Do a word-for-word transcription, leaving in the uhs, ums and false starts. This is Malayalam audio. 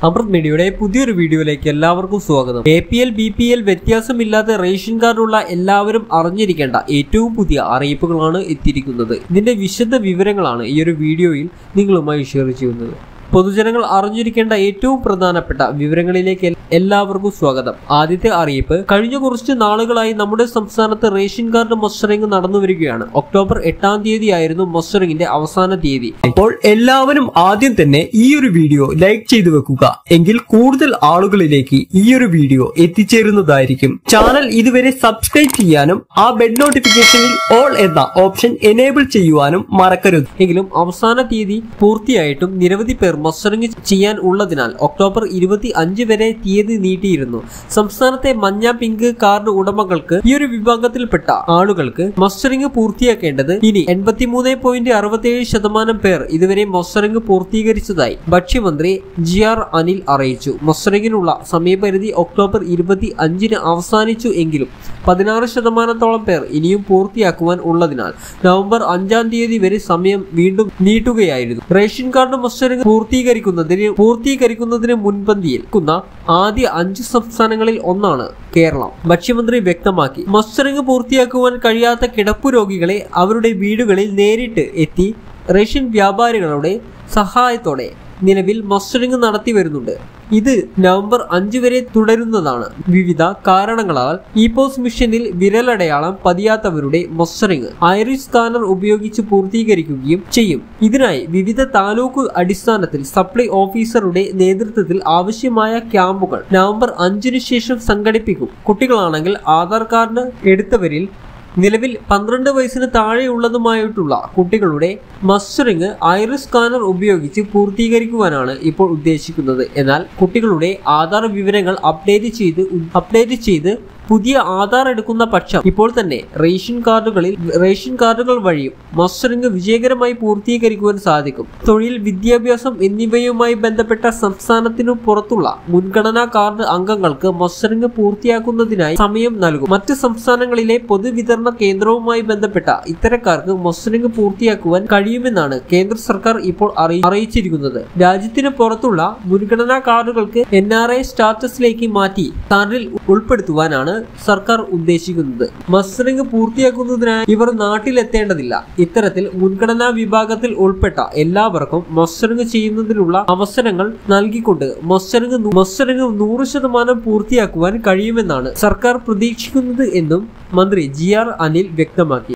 അമൃത് മീഡിയയുടെ പുതിയൊരു വീഡിയോയിലേക്ക് എല്ലാവർക്കും സ്വാഗതം. A P L B P L വ്യത്യാസമില്ലാതെ റേഷൻ കാർഡുള്ള എല്ലാവരും അറിഞ്ഞിരിക്കേണ്ട ഏറ്റവും പുതിയ അറിയിപ്പുകളാണ് എത്തിയിരിക്കുന്നത്. ഇതിന്റെ വിശദ വിവരങ്ങളാണ് ഈ ഒരു വീഡിയോയിൽ നിങ്ങളുമായി ഷെയർ ചെയ്യുന്നത്. പൊതുജനങ്ങൾ അറിഞ്ഞിരിക്കേണ്ട ഏറ്റവും പ്രധാനപ്പെട്ട വിവരങ്ങളിലേക്ക് എല്ലാവർക്കും സ്വാഗതം. ആദ്യത്തെ അറിയിപ്പ്, കഴിഞ്ഞ കുറച്ച് നാളുകളായി നമ്മുടെ സംസ്ഥാനത്ത് റേഷൻ കാർഡ് മസ്റ്ററിംഗ് നടന്നു വരികയാണ്. ഒക്ടോബർ എട്ടാം തീയതി ആയിരുന്നു മസ്റ്ററിംഗിന്റെ അവസാന തീയതി. അപ്പോൾ എല്ലാവരും ആദ്യം തന്നെ ഈ ഒരു വീഡിയോ ലൈക്ക് ചെയ്തു വെക്കുക, എങ്കിൽ കൂടുതൽ ആളുകളിലേക്ക് ഈ ഒരു വീഡിയോ എത്തിച്ചേരുന്നതായിരിക്കും. ചാനൽ ഇതുവരെ സബ്സ്ക്രൈബ് ചെയ്യാനും ആ ബെൽ നോട്ടിഫിക്കേഷനിൽ ഓൾ എന്ന ഓപ്ഷൻ എനേബിൾ ചെയ്യുവാനും മറക്കരുത്. എങ്കിലും അവസാന തീയതി പൂർത്തിയായിട്ടും നിരവധി പേർ മസ്റ്ററിംഗ് ചെയ്യാൻ ഉള്ളതിനാൽ ഒക്ടോബർ ഇരുപത്തി അഞ്ച് വരെ തീയതി നീട്ടിയിരുന്നു. സംസ്ഥാനത്തെ മഞ്ഞ പിങ്ക് കാർഡ് ഉടമകൾക്ക് ഈ ഒരു വിഭാഗത്തിൽപ്പെട്ട ആളുകൾക്ക് മസ്റ്ററിംഗ് പൂർത്തിയാക്കേണ്ടത് ഇനി എൺപത്തിമൂന്ന് പോയിന്റ് അറുപത്തിയേഴ് ശതമാനം പേർ ഇതുവരെ മസ്റ്ററിംഗ് പൂർത്തീകരിച്ചതായി ഭക്ഷ്യമന്ത്രി ജി ആർ അനിൽ അറിയിച്ചു. മസ്റ്ററിംഗിനുള്ള സമയപരിധി ഒക്ടോബർ ഇരുപത്തി അഞ്ചിന് അവസാനിച്ചു എങ്കിലും പതിനാറ് ശതമാനത്തോളം പേർ ഇനിയും പൂർത്തിയാക്കുവാൻ ഉള്ളതിനാൽ നവംബർ അഞ്ചാം തീയതി വരെ സമയം വീണ്ടും നീട്ടുകയായിരുന്നു. റേഷൻ കാർഡ് മസ്റ്ററിംഗ് പൂർത്തീകരിക്കുന്നതിന് പൂർത്തീകരിക്കുന്നതിന് മുൻപന്തിയിൽ ആദ്യ അഞ്ച് സംസ്ഥാനങ്ങളിൽ ഒന്നാണ് കേരളം. ഭക്ഷ്യമന്ത്രി വ്യക്തമാക്കി. മസ്റ്ററിംഗ് പൂർത്തിയാക്കുവാൻ കഴിയാത്ത കിടപ്പു രോഗികളെ അവരുടെ വീടുകളിൽ നേരിട്ട് എത്തി റേഷൻ വ്യാപാരികളുടെ സഹായത്തോടെ നിലവിൽ മസ്റ്ററിംഗ് നടത്തി വരുന്നുണ്ട്. ഇത് നവംബർ അഞ്ച് വരെ തുടരുന്നതാണ്. വിവിധ കാരണങ്ങളാൽ ഇ പോസ് മിഷനിൽ വിരലടയാളം പതിയാത്തവരുടെ മസ്റ്ററിംഗ് ഐറിസ് സ്കാനർ ഉപയോഗിച്ച് പൂർത്തീകരിക്കുകയും ചെയ്യും. ഇതിനായി വിവിധ താലൂക്ക് അടിസ്ഥാനത്തിൽ സപ്ലൈ ഓഫീസറുടെ നേതൃത്വത്തിൽ ആവശ്യമായ ക്യാമ്പുകൾ നവംബർ അഞ്ചിനു ശേഷം സംഘടിപ്പിക്കും. കുട്ടികളാണെങ്കിൽ ആധാർ കാർഡ് എടുത്തവരിൽ നിലവിൽ പന്ത്രണ്ട് വയസ്സിന് താഴെയുള്ളതുമായിട്ടുള്ള കുട്ടികളുടെ മസ്റ്ററിംഗ് ഐറിസ് സ്കാനർ ഉപയോഗിച്ച് പൂർത്തീകരിക്കുവാനാണ് ഇപ്പോൾ ഉദ്ദേശിക്കുന്നത്. എന്നാൽ കുട്ടികളുടെ ആധാർ വിവരങ്ങൾ അപ്ഡേറ്റ് ചെയ്ത് അപ്ഡേറ്റ് ചെയ്ത് പുതിയ ആധാർ എടുക്കുന്ന പക്ഷം ഇപ്പോൾ തന്നെ റേഷൻ കാർഡുകളിൽ റേഷൻ കാർഡുകൾ വഴിയും മസ്റ്ററിംഗ് വിജയകരമായി പൂർത്തീകരിക്കുവാൻ സാധിക്കും. തൊഴിൽ, വിദ്യാഭ്യാസം എന്നിവയുമായി ബന്ധപ്പെട്ട സംസ്ഥാനത്തിനു പുറത്തുള്ള മുൻഗണനാ കാർഡ് അംഗങ്ങൾക്ക് മസ്റ്ററിംഗ് പൂർത്തിയാക്കുന്നതിനായി സമയം നൽകും. മറ്റ് സംസ്ഥാനങ്ങളിലെ പൊതുവിതരണ കേന്ദ്രവുമായി ബന്ധപ്പെട്ട ഇത്തരക്കാർക്ക് മസ്റ്ററിംഗ് പൂർത്തിയാക്കുവാൻ കഴിയുമെന്നാണ് കേന്ദ്ര സർക്കാർ ഇപ്പോൾ അറിയിച്ചിരിക്കുന്നത്. രാജ്യത്തിന് പുറത്തുള്ള മുൻഗണനാ കാർഡുകൾക്ക് എൻ ആർ ഐ സ്റ്റാറ്റസിലേക്ക് മാറ്റി കാർഡിൽ ഉൾപ്പെടുത്തുവാനാണ് സർക്കാർ ഉദ്ദേശിക്കുന്നത്. മസ്റ്ററിംഗ് പൂർത്തിയാക്കുന്നതിനായി ഇവർ നാട്ടിലെത്തേണ്ടതില്ല. ഇത്തരത്തിൽ മുൻഗണനാ വിഭാഗത്തിൽ ഉൾപ്പെട്ട എല്ലാവർക്കും മസ്റ്ററിംഗ് ചെയ്യുന്നതിനുള്ള അവസരങ്ങൾ നൽകിക്കൊണ്ട് മസ്റ്ററിംഗ് മസ്റ്ററിംഗ് നൂറ് ശതമാനം പൂർത്തിയാക്കുവാൻ കഴിയുമെന്നാണ് സർക്കാർ പ്രതീക്ഷിക്കുന്നത് എന്നും മന്ത്രി ജി ആർ അനിൽ വ്യക്തമാക്കി.